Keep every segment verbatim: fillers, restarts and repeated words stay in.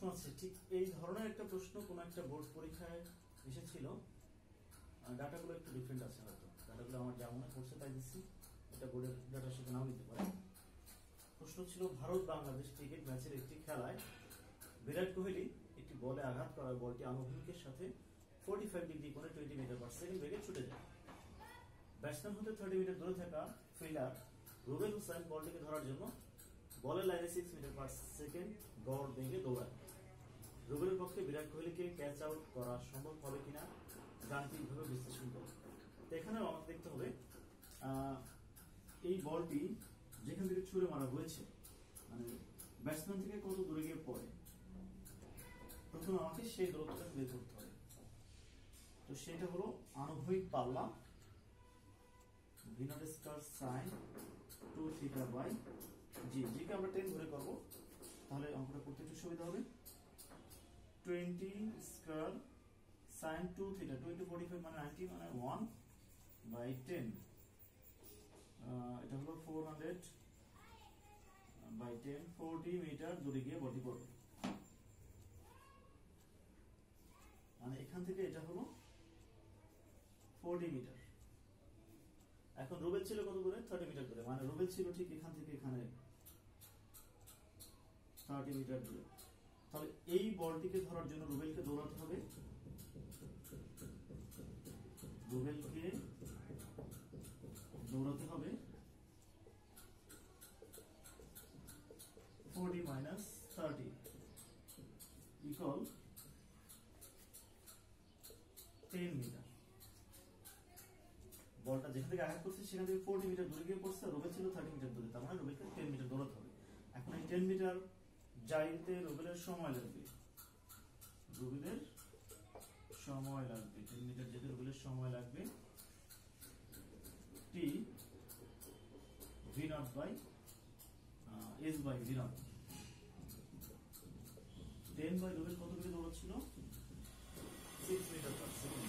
প্রশ্ন আছে ঠিক এই ধরনের একটা প্রশ্ন কোন একটা বোর্ড পরীক্ষায় এসেছিল। ডাটাগুলো একটু ডিফারেন্ট আছে, হয়তো ডাটাগুলো আমার যেমন পড়ছে তাই দিচ্ছি, এটা বোর্ডের ডাটার সাথে নাও দিতে পারে। প্রশ্ন ছিল ভারত বাংলাদেশ ক্রিকেট ম্যাচের একটি খেলায় বিরাট কোহলি একটি বলে আঘাত করার বলটি আনুভূমিকের সাথে পঁয়তাল্লিশ ডিগ্রি কোণে বিশ মিটার পার সেকেন্ড বেগে ছুটে যায়। ব্যাটসম্যান হতে ত্রিশ মিটার দূরে থাকা ফিল্ডার রুবেল হোসেন বলটিকে ধরার জন্য বলের লাইনে ছয় মিটার পার সেকেন্ড গড় বেগে দৌড়ায়। রুবেলের পক্ষে বিরাট কোহলিকে ক্যাচ আউট করা সম্ভব হবে কিনা গাণিতিকভাবে বিশ্লেষণ করব। তো এখানেও আমাকে দেখতে হবে এই বলটি যেখান থেকে ছুড়ে মারা হয়েছে মানে ব্যাটসম্যান থেকে কত দূরে গিয়ে পড়ে, প্রথমে আমাকে সেই দূরত্বটা বের করতে হবে। তো সেটা হলো আনুভূমিক পাল্লা V nought square sine two theta by G, জিকে আমরা টেন ধরে করবো, তাহলে অঙ্কটা করতে একটু সুবিধা হবে। Twenty square sine two theta twenty forty five মানে নাইনটি মানে ওয়ান বাই টেন, এটা হলো four hundred by ten, forty metre দূরে গিয়ে বডি পড়বে। মানে এখান থেকে এটা হলো ফোরটি মিটার। এখন রুবেল ছিল কত দূরে? থার্টি মিটার দূরে, মানে রুবেল ছিল ঠিক এখান থেকে এখানে থার্টি মিটার দূরে। তাহলে এই বলটিকে ধরার জন্য রুবেলকে দৌড়াতে হবে, রুবেলকে দৌড়াতে হবে forty minus thirty equal ten metre. বলটা যেখান থেকে আঘাত করছে সেখান থেকে ফোরটি মিটার দূরে গিয়ে পড়ছে, রুবেল ছিল থার্টি মিটার দূরে, তার মানে রুবেলকে টেন মিটার দৌড়াতে হবে। এখন এই টেন মিটার যাইতে রুবেলের সময় লাগবে, রুবেলের সময় লাগবে টেন মিটার যেতে রুবেলের সময় লাগবে T V nought by S by V nought. Ten by Rubel কত দূরে দৌড়াচ্ছিল? Six metre per second,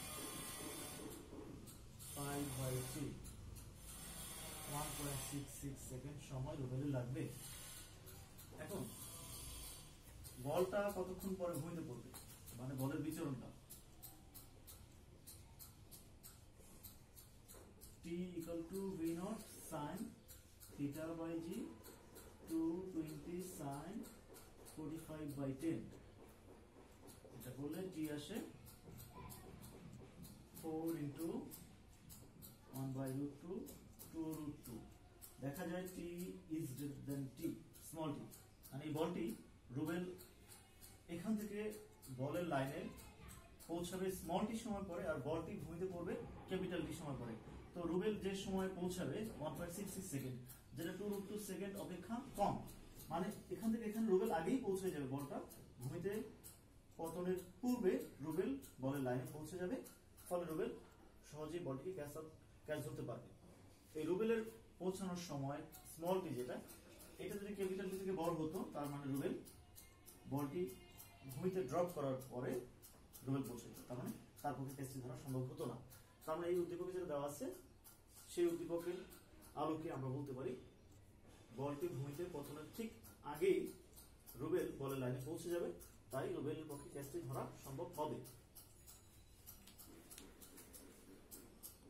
five by three, one point six six second সময় রুবেলের লাগবে। এখন বলটা কতক্ষণ পরে ভূমিতে পড়বে, মানে বলের বিচরণটা T equal two V nought sine theta by G two twenty sine forty five by ten, এটা করলে টি আসে four into one by root two two root two. দেখা যায় T is greater than T, small T. মানে এই বলটি রুবেল এখান থেকে বলের লাইনে পৌঁছাবে স্মল টি সময় পরে, আর বলটি ভূমিতে পড়বে ক্যাপিটাল টি সময় পরে। তো রুবেল যে সময় পৌঁছাবে one point six six second, যেটা টু রুট টু সেকেন্ড অপেক্ষা কম, মানে এখান থেকে এখানে রুবেল আগেই পৌঁছে যাবে, বলটা ভূমিতে পতনের পূর্বে রুবেল বলের লাইনে পৌঁছে যাবে, ফলে রুবেল সহজেই বলটিকে ক্যাচ আউট ক্যাচ ধরতে পারবে। এই রুবেলের পৌঁছানোর সময় স্মল টি যেটা, এটা যদি ক্যাপিটাল টি থেকে বড় হতো তার মানে রুবেল বলটি ভূমিতে ড্রপ করার পরে রুবেল পৌঁছে যেত, তার মানে তার পক্ষে ক্যাচটি ধরা সম্ভব হতো না। তার মানে এই উদ্দীপকে যেটা দেওয়া আছে সেই উদ্দীপকের আলোকে আমরা বলতে পারি বলটি ভূমিতে পতনের ঠিক আগেই রুবেল বলের লাইনে পৌঁছে যাবে, তাই রুবেলের পক্ষে ক্যাচটি ধরা সম্ভব হবে।